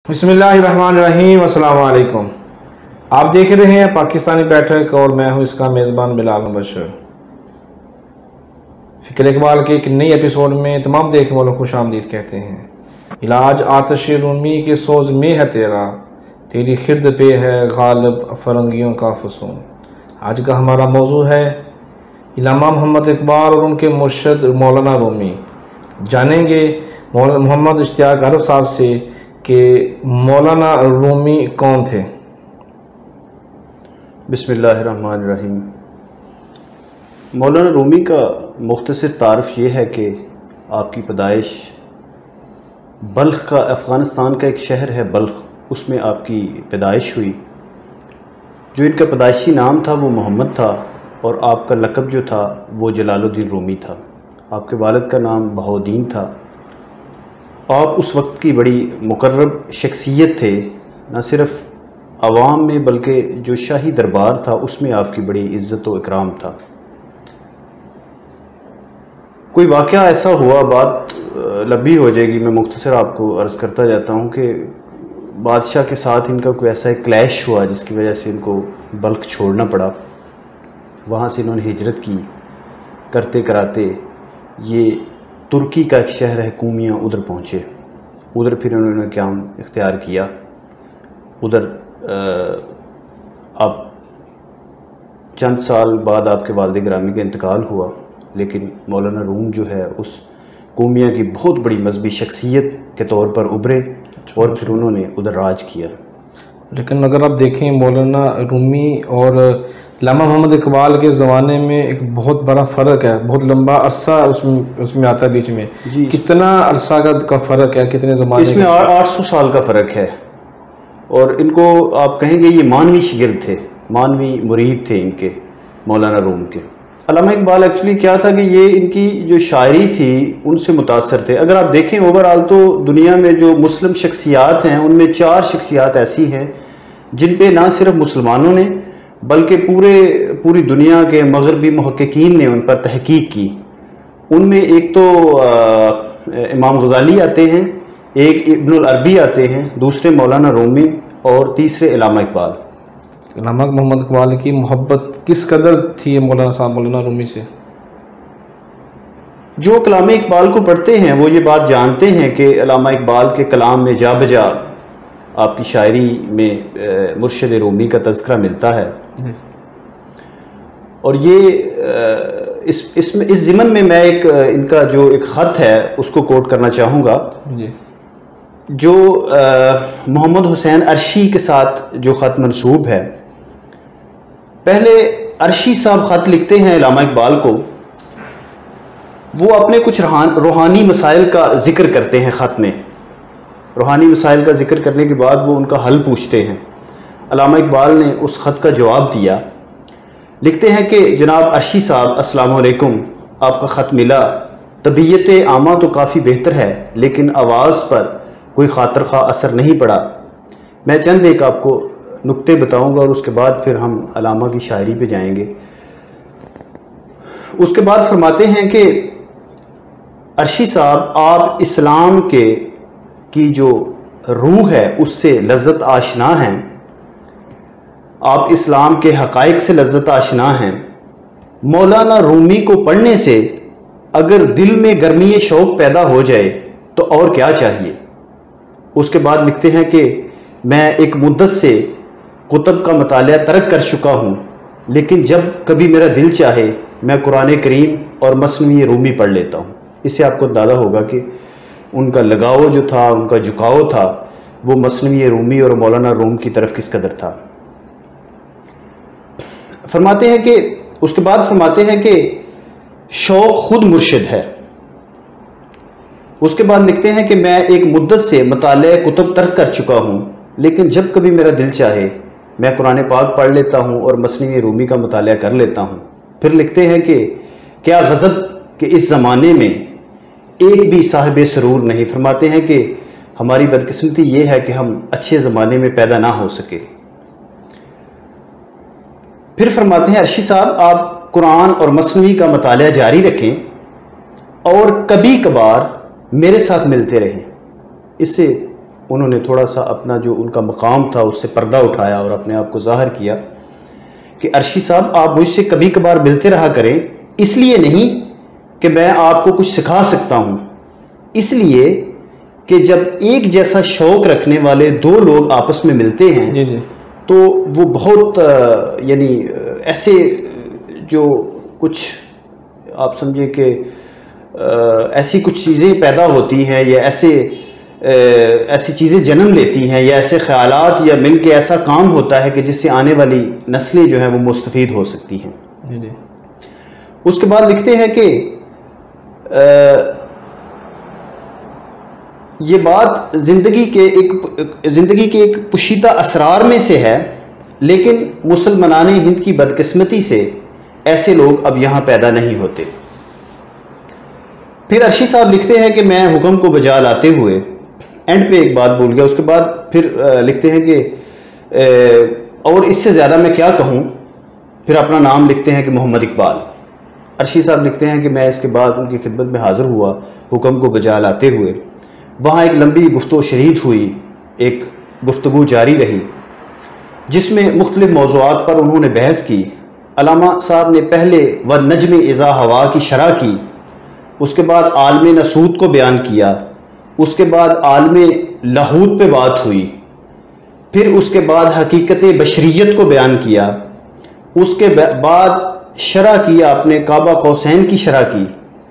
बिस्मिल्लाहिर्रहमानिर्रहीम। अस्सलाम वालेकुम। आप देख रहे हैं पाकिस्तानी बैठक और मैं हूं इसका मेज़बान बिलाल मुबशर। फ़िक्र इकबाल के एक नई एपिसोड में तमाम देखने वालों को खुशामदीद कहते हैं। इलाज आतिश रूमी के सोज में है तेरा, तेरी खिरद पे है गालिब फरंगियों का फसून। आज का हमारा मौजू है इल्लामा मोहम्मद इकबाल और उनके मुर्शद मौलाना रूमी। जानेंगे मोहम्मद इश्तियाक अरब साहब से कि मौलाना रूमी कौन थे। बिस्मिल्लाहिर्रहमानिर्रहीम। मौलाना रूमी का मुख्तसर तारफ़ ये है कि आपकी पैदाइश बल्ख का, अफ़गानिस्तान का एक शहर है बल्ख, उसमें आपकी पैदाइश हुई। जो इनका पैदाइशी नाम था वो मोहम्मद था और आपका लक़ब जो था वो जलालुद्दीन रूमी था। आपके वालिद का नाम बहाउद्दीन था। आप उस वक्त की बड़ी मुकर्रब शख्सियत थे, न सिर्फ आवाम में बल्कि जो शाही दरबार था उसमें आपकी बड़ी इज़्ज़त व इकराम था। कोई वाक़या ऐसा हुआ, बात लंबी हो जाएगी, मैं मुख्तसर आपको अर्ज़ करता जाता हूँ कि बादशाह के साथ इनका कोई ऐसा एक क्लैश हुआ जिसकी वजह से इनको बल्ख छोड़ना पड़ा। वहाँ से इन्होंने हिजरत की। करते कराते ये तुर्की का एक शहर है कूमिया, उधर पहुँचे। उधर फिर उन्होंने क़याम इख्तियार किया। उधर अब चंद साल बाद आपके वालिद गिरामी का इंतकाल हुआ, लेकिन मौलाना रूम जो है उस कूमिया की बहुत बड़ी मजहबी शख्सियत के तौर पर उभरे और फिर उन्होंने उधर राज किया। लेकिन अगर आप देखें मौलाना रूमी और इल्लामा मोहम्मद इकबाल के ज़माने में एक बहुत बड़ा फ़र्क है, बहुत लंबा अरसा उसमें आता है बीच में जी। कितना अरसा का फ़र्क है, कितने ज़माने इसमें 800 साल का फ़र्क है। और इनको आप कहेंगे ये मानवी शिगिर्द थे, मानवी मुरीद थे इनके, मौलाना रूम के। अल्लामा इकबाल एक्चुअली क्या था कि ये इनकी जो शायरी थी उनसे मुतासर थे। अगर आप देखें ओवरऑल तो दुनिया में जो मुस्लिम शख्सियात हैं उनमें 4 शख्सियात ऐसी हैं जिन पे ना सिर्फ मुसलमानों ने बल्कि पूरी दुनिया के मगरबी मुहक्किकीन ने उन पर तहकीक की। उनमें एक तो इमाम गज़ाली आते हैं, एक इब्नुल अरबी आते हैं, दूसरे मौलाना रूमी और तीसरे इल्लामा इकबाल। इल्लामा मोहम्मद इकबाल की मोहब्बत किस कदर थी मौलाना साहब मौलाना रूमी से? जो कलाम इकबाल को पढ़ते हैं वो ये बात जानते हैं कि इल्लामा इकबाल के कलाम में जा बजा आपकी शायरी में मुर्शिद रूमी का तज़किरा मिलता है। और ये इस ज़िमन में मैं एक इनका जो एक ख़त है उसको कोट करना चाहूँगा, जो मोहम्मद हुसैन अरशी के साथ जो ख़त मंसूब है। पहले अरशी साहब ख़त लिखते हैं इल्लामा इकबाल को, वो अपने कुछ रूहानी मसाइल का ज़िक्र करते हैं ख़त में। रूहानी मसाइल का ज़िक्र करने के बाद वो उनका हल पूछते हैं। अल्लामा इकबाल ने उस ख़त का जवाब दिया। लिखते हैं कि जनाब अरशी साहब अस्सलाम वालेकुम, आपका ख़त मिला। तबीयत आमा तो काफ़ी बेहतर है लेकिन आवाज़ पर कोई खातर खा असर नहीं पड़ा। मैं चंद एक आपको नुक्ते बताऊंगा और उसके बाद फिर हम अल्लामा की शायरी पे जाएंगे। उसके बाद फरमाते हैं कि अरशी साहब, आप इस्लाम की जो रूह है उससे लज्जत आशना हैं, आप इस्लाम के हक़ाइक़ से लज्जत आशना हैं। मौलाना रूमी को पढ़ने से अगर दिल में गर्मी शौक़ पैदा हो जाए तो और क्या चाहिए। उसके बाद लिखते हैं कि मैं एक मुद्दत से कुतुब का मतालिया तर्क कर चुका हूँ, लेकिन जब कभी मेरा दिल चाहे मैं कुरान करीम और मसनवी रूमी पढ़ लेता हूँ। इससे आपको अंदाज़ा होगा कि उनका लगाव जो था, उनका झुकाव था, वो मसनवी रूमी और मौलाना रूम की तरफ किस कदर था। फरमाते हैं कि उसके बाद फरमाते हैं कि शौक़ खुद मुर्शिद है। उसके बाद लिखते हैं कि मैं एक मुद्दत से मताले कुतुब तर्क कर चुका हूँ, लेकिन जब कभी मेरा दिल चाहे मैं कुरान पाक पढ़ लेता हूँ और मसनवी रूमी का मतालिया कर लेता हूँ। फिर लिखते हैं कि क्या गज़ब कि इस ज़माने में एक भी साहिब सरूर नहीं। फरमाते हैं कि हमारी बदकिस्मती ये है कि हम अच्छे ज़माने में पैदा ना हो सके। फिर फरमाते हैं अरशी साहब, आप कुरान और मसनवी का मतालिया जारी रखें और कभी कभार मेरे साथ मिलते रहें। इससे انہوں نے تھوڑا سا اپنا جو ان کا مقام تھا اس سے پردہ اٹھایا اور اپنے آپ کو ظاہر کیا کہ عرشی صاحب آپ مجھ سے کبھی کبھار ملتے رہا کریں، اس لیے نہیں کہ میں آپ کو کچھ سکھا سکتا ہوں، اس لیے کہ جب ایک جیسا شوق رکھنے والے دو لوگ آپس میں ملتے ہیں جی جی تو وہ بہت یعنی ایسے جو کچھ آپ سمجھیں کہ ایسی کچھ چیزیں پیدا ہوتی ہیں یا ایسی چیزیں جنم لیتی ہیں یا ایسے خیالات یا مل کے ایسا کام ہوتا ہے کہ جس سے آنے والی نسلیں جو ہیں وہ مستفید ہو سکتی ہیں. جی. اس کے بعد لکھتے ہیں کہ یہ بات زندگی کے ایک پوشیدہ اسرار میں سے ہے، لیکن مسلمانان ہند کی بدقسمتی سے ایسے لوگ اب یہاں پیدا نہیں ہوتے. پھر عرشی صاحب لکھتے ہیں کہ میں حکم کو بجا لاتے ہوئے اینڈ پہ ایک بات بھول گیا. اس کے بعد پھر لکھتے ہیں کہ اور اس سے زیادہ میں کیا کہوں، پھر اپنا نام لکھتے ہیں کہ محمد اقبال. عرشی صاحب لکھتے ہیں کہ میں اس کے بعد ان کی خدمت میں حاضر ہوا حکم کو بجا لاتے ہوئے. وہاں ایک لمبی گفت و شنید ہوئی، ایک گفتگو جاری رہی جس میں مختلف موضوعات پر انہوں نے بحث کی. علامہ صاحب نے پہلے والنجم اذا ہوا کی شرح کی، اس کے بعد عالم ناسوت کو بیان کیا، اس کے بعد عالم لاہوت پہ بات ہوئی، پھر اس کے بعد حقیقت بشریت کو بیان کیا، اس کے بعد شرح کی آپ نے کعبہ قوسین کی شرح کی،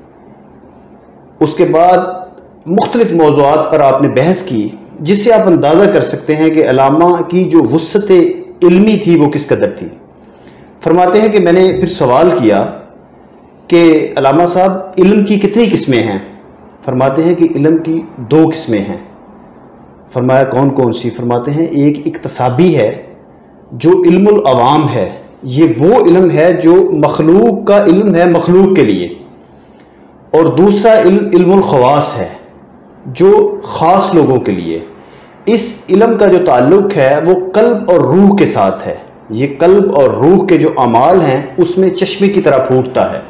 اس کے بعد مختلف موضوعات پر آپ نے بحث کی، جس سے آپ اندازہ کر سکتے ہیں کہ علامہ کی جو وسعت علمی تھی وہ کس قدر تھی. فرماتے ہیں کہ میں نے پھر سوال کیا کہ علامہ صاحب علم کی کتنی قسمیں ہیں؟ فرماتے ہیں کہ علم کی 2 قسمیں ہیں. فرمایا کون کون سی؟ فرماتے ہیں ایک اکتسابی ہے جو علم العوام ہے، یہ وہ علم ہے جو مخلوق کا علم ہے مخلوق کے لیے، اور دوسرا علم الخواص ہے جو خاص لوگوں کے لیے. اس علم کا جو تعلق ہے وہ قلب اور روح کے ساتھ ہے. یہ قلب اور روح کے جو اعمال ہیں اس میں چشمے کی طرح پھوٹتا ہے.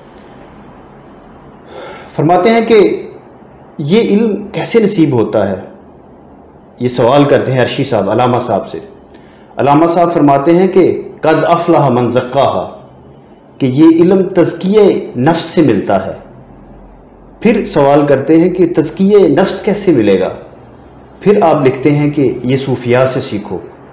فرماتے ہیں کہ یہ علم کیسے نصیب ہوتا ہے؟ یہ سوال کرتے ہیں عرشی صاحب علامہ صاحب سے. علامہ صاحب فرماتے ہیں کہ قد افلح من زکاہا، کہ یہ علم تزکیہ نفس سے ملتا ہے. پھر سوال کرتے ہیں کہ تزکیہ نفس کیسے ملے گا؟ پھر آپ لکھتے ہیں کہ یہ صوفیاء سے سیکھو.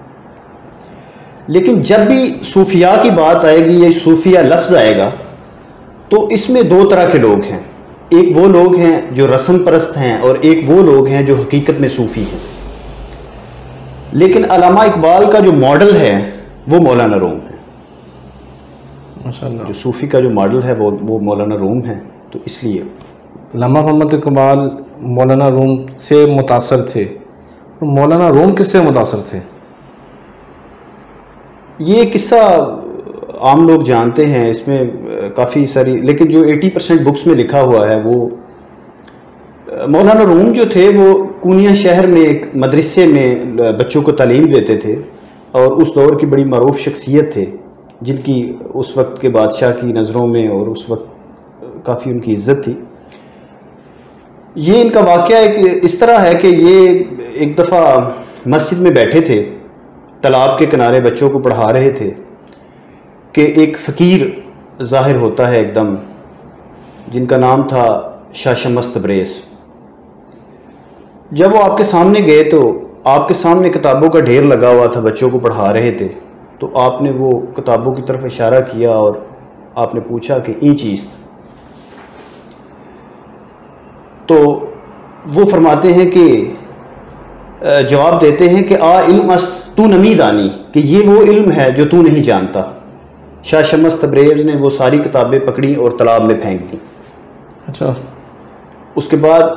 لیکن جب بھی صوفیاء کی بات آئے گی یا صوفیہ لفظ آئے گا تو اس میں 2 طرح کے لوگ ہیں. ایک وہ لوگ ہیں جو رسم پرست ہیں اور ایک وہ لوگ ہیں جو حقیقت میں صوفی ہیں. لیکن علامہ اقبال کا جو ماڈل ہے وہ مولانا روم ہے. ماشاءاللہ. جو صوفی کا جو ماڈل ہے وہ مولانا روم ہے. تو اس لیے علامہ محمد اقبال مولانا روم سے متاثر تھے. مولانا روم کس سے متاثر تھے؟ یہ قصہ عام لوگ جانتے ہیں، اس میں کافی ساری، لیکن جو 80% بکس میں لکھا ہوا ہے وہ مولانا روم جو تھے وہ کونیا شہر میں ایک مدرسے میں بچوں کو تعلیم دیتے تھے، اور اس دور کی بڑی معروف شخصیت تھے جن کی اس وقت کے بادشاہ کی نظروں میں اور اس وقت کافی ان کی عزت تھی. یہ ان کا واقعہ ایک اس طرح ہے کہ یہ ایک دفعہ مسجد میں بیٹھے تھے، تالاب کے کنارے بچوں کو پڑھا رہے تھے کہ ایک فقیر ظاہر ہوتا ہے ایک دم، جن کا نام تھا شاہ شمس تبریز. جب وہ آپ کے سامنے گئے تو آپ کے سامنے کتابوں کا ڈھیر لگا ہوا تھا، بچوں کو پڑھا رہے تھے، تو آپ نے وہ کتابوں کی طرف اشارہ کیا اور آپ نے پوچھا کہ این چیز. تو وہ فرماتے ہیں کہ جواب دیتے ہیں کہ آ علم است تو نمی دانی، کہ یہ وہ علم ہے جو تو نہیں جانتا. شاہ شمس تبریز نے وہ ساری کتابیں پکڑی اور تالاب میں پھینک دیں. اچھا. اس کے بعد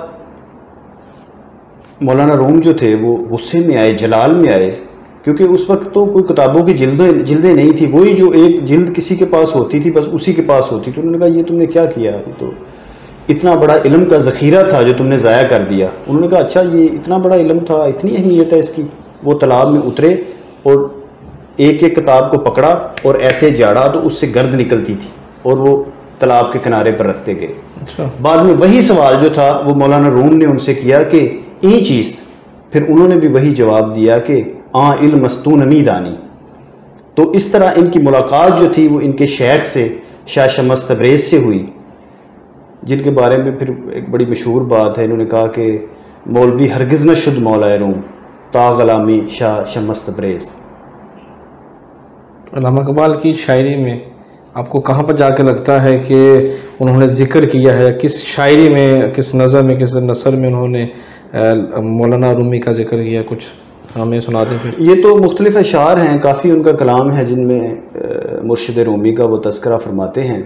مولانا روم جو تھے وہ غصے میں آئے، جلال میں آئے، کیونکہ اس وقت تو کوئی کتابوں کی جلدیں نہیں تھی، وہی جو ایک جلد کسی کے پاس ہوتی تھی بس اسی کے پاس ہوتی. تو انہوں نے کہا یہ تم نے کیا کیا؟ تو اتنا بڑا علم کا ذخیرہ تھا جو تم نے ضائع کر دیا. انہوں نے کہا اچھا یہ اتنا بڑا علم تھا، اتنی اہمیت ہے اس کی. وہ تالاب میں اترے اور ایک ایک کتاب کو پکڑا اور ایسے جاڑا تو اس سے گرد نکلتی تھی اور وہ تالاب کے کنارے پر رکھتے گئے. اچھا. بعد میں وہی سوال جو تھا وہ مولانا روم نے ان سے کیا کہ این چیز، پھر انہوں نے بھی وہی جواب دیا کہ آں علم استو نمی دانی. تو اس طرح ان کی ملاقات جو تھی وہ ان کے شیخ سے شاہ شمس تبریز سے ہوئی، جن کے بارے میں پھر ایک بڑی مشہور بات ہے. انہوں نے کہا کہ مولوی ہرگز نہ شد مولا روم تا غلامی شاہ شمس تبریز. علامہ اقبال کی شاعری میں آپ کو کہاں پر جا کے لگتا ہے کہ انہوں نے ذکر کیا ہے، کس شاعری میں، کس نظر میں، کس نثر میں انہوں نے مولانا رومی کا ذکر کیا؟ کچھ ہمیں سنا دیں پھر. یہ تو مختلف اشعار ہیں، کافی ان کا کلام ہے جن میں مرشد رومی کا وہ تذکرہ فرماتے ہیں.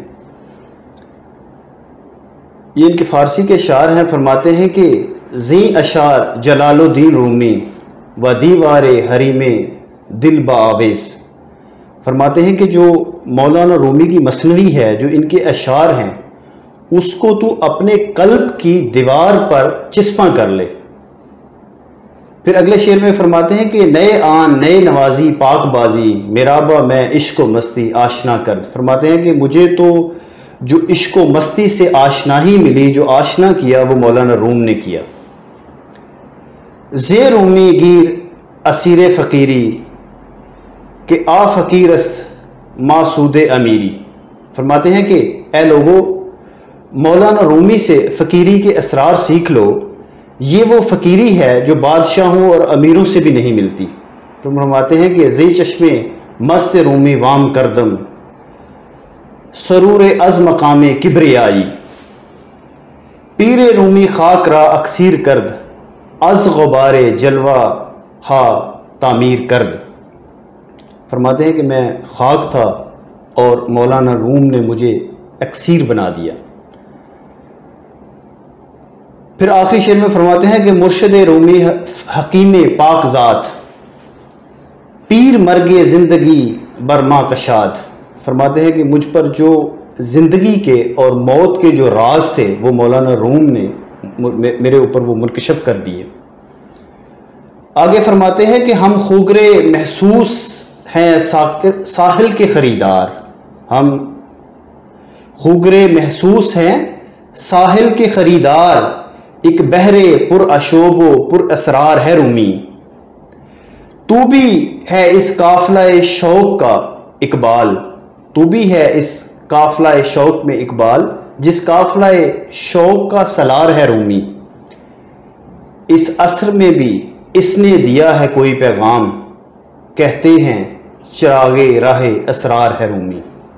یہ ان کے فارسی کے اشعار ہیں. فرماتے ہیں کہ زیں اشعار جلال الدین رومی و دیوار حریم دل بآویز. فرماتے ہیں کہ جو مولانا رومی کی مثنوی ہے، جو ان کے اشعار ہیں، اس کو تو اپنے قلب کی دیوار پر چسپاں کر لے. پھر اگلے شعر میں فرماتے ہیں کہ نئے آن نئے نوازی پاک بازی میرابا میں عشق و مستی آشنا کرد. فرماتے ہیں کہ مجھے تو جو عشق و مستی سے آشنائی ملی، جو آشنا کیا، وہ مولانا روم نے کیا. زیر رومی گیر اسیر فقیری کہ آ فقیر است ماسود امیری. فرماتے ہیں کہ اے لوگو، مولانا رومی سے فقیری کے اسرار سیکھ لو، یہ وہ فقیری ہے جو بادشاہوں اور امیروں سے بھی نہیں ملتی. فرماتے ہیں کہ زی چشمے مست رومی وام کردم سرور از مقام کبریائی پیر رومی خاک را اکسیر کرد از غبار جلوہ ہا تعمیر کرد. فرماتے ہیں کہ میں خاک تھا اور مولانا روم نے مجھے اکسیر بنا دیا. پھر آخری شعر میں فرماتے ہیں کہ مرشد رومی حکیم پاک ذات پیر مرگ زندگی برما کشاد. فرماتے ہیں کہ مجھ پر جو زندگی کے اور موت کے جو راز تھے وہ مولانا روم نے میرے اوپر وہ منکشف کر دیے. آگے فرماتے ہیں کہ ہم خوگرے محسوس ہیں ساحل کے خریدار. ہم خوگرے محسوس ہیں ساحل کے خریدار، ایک بحرے پر اشوب و پر اسرار ہے رومی. تو بھی ہے اس قافلہ شوق کا اقبال، تو بھی ہے اس قافلہ شوق میں اقبال، جس قافلہ شوق کا سالار ہے رومی. اس عصر میں بھی اس نے دیا ہے کوئی پیغام، کہتے ہیں چراغ راہ اسرار ہے رومی.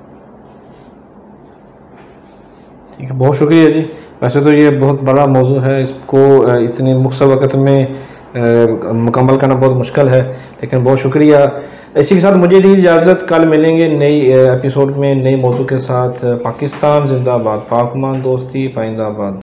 ٹھیک ہے، بہت شکریہ جی. ویسے تو یہ بہت بڑا موضوع ہے، اس کو اتنے مختصر وقت میں مکمل کرنا بہت مشکل ہے، لیکن بہت شکریہ. اسی کے ساتھ مجھے دی اجازت، کل ملیں گے نئی ایپیسوڈ میں نئی موضوع کے ساتھ. پاکستان زندہ باد، پاک مان دوستی پائندہ باد.